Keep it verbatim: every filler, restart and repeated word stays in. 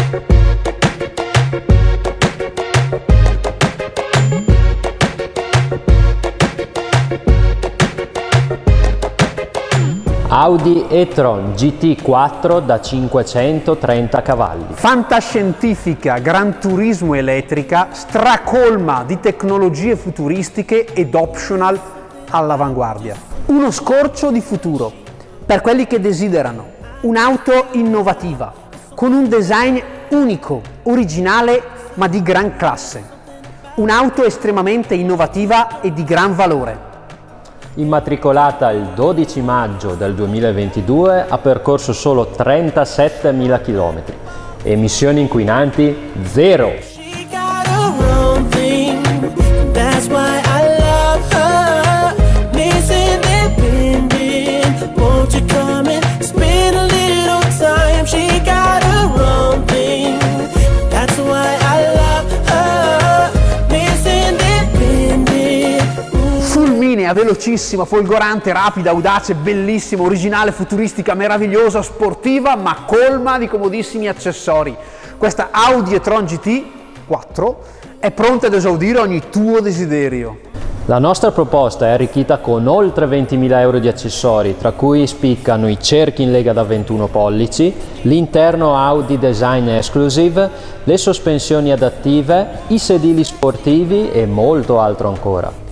Audi e-tron G T quattro da cinquecentotrenta cavalli. Fantascientifica, gran turismo elettrica, stracolma di tecnologie futuristiche ed optional all'avanguardia. Uno scorcio di futuro per quelli che desiderano un'auto innovativa, con un design unico, originale ma di gran classe. Un'auto estremamente innovativa e di gran valore. Immatricolata il dodici maggio del duemilaventidue, ha percorso solo trentasettemila chilometri. Emissioni inquinanti zero. Velocissima, folgorante, rapida, audace, bellissima, originale, futuristica, meravigliosa, sportiva, ma colma di comodissimi accessori. Questa Audi e-tron G T quattro è pronta ad esaudire ogni tuo desiderio. La nostra proposta è arricchita con oltre ventimila euro di accessori, tra cui spiccano i cerchi in lega da ventuno pollici, l'interno Audi Design Exclusive, le sospensioni adattive, i sedili sportivi e molto altro ancora.